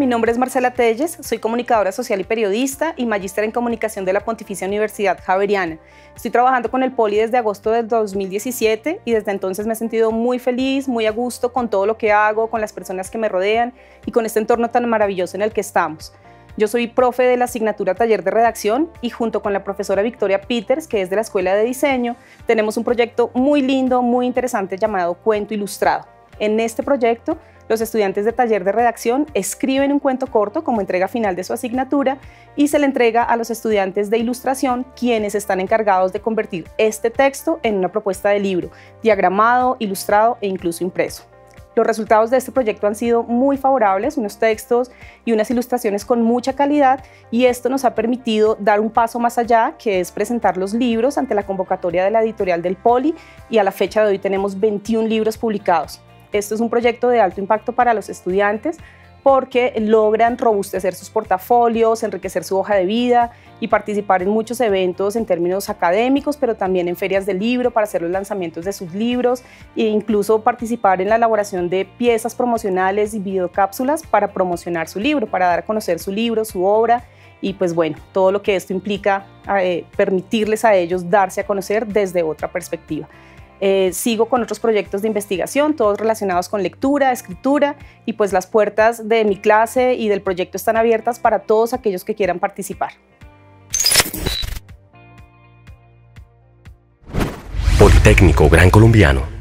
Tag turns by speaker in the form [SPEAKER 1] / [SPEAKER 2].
[SPEAKER 1] nombre es Marcela Telles, soy comunicadora social y periodista y magíster en comunicación de la Pontificia Universidad Javeriana. Estoy trabajando con el Poli desde agosto del 2017 y desde entonces me he sentido muy feliz, muy a gusto con todo lo que hago, con las personas que me rodean y con este entorno tan maravilloso en el que estamos. Yo soy profe de la asignatura Taller de Redacción y junto con la profesora Victoria Peters, que es de la Escuela de Diseño, tenemos un proyecto muy lindo, muy interesante llamado Cuento Ilustrado. En este proyecto, los estudiantes de Taller de Redacción escriben un cuento corto como entrega final de su asignatura y se le entrega a los estudiantes de Ilustración, quienes están encargados de convertir este texto en una propuesta de libro, diagramado, ilustrado e incluso impreso. Los resultados de este proyecto han sido muy favorables, unos textos y unas ilustraciones con mucha calidad, y esto nos ha permitido dar un paso más allá, que es presentar los libros ante la convocatoria de la editorial del Poli, y a la fecha de hoy tenemos 21 libros publicados. Esto es un proyecto de alto impacto para los estudiantes porque logran robustecer sus portafolios, enriquecer su hoja de vida y participar en muchos eventos en términos académicos, pero también en ferias del libro para hacer los lanzamientos de sus libros e incluso participar en la elaboración de piezas promocionales y videocápsulas para promocionar su libro, para dar a conocer su libro, su obra y pues bueno, todo lo que esto implica, permitirles a ellos darse a conocer desde otra perspectiva. Sigo con otros proyectos de investigación, todos relacionados con lectura, escritura, y pues las puertas de mi clase y del proyecto están abiertas para todos aquellos que quieran participar.
[SPEAKER 2] Politécnico Gran Colombiano.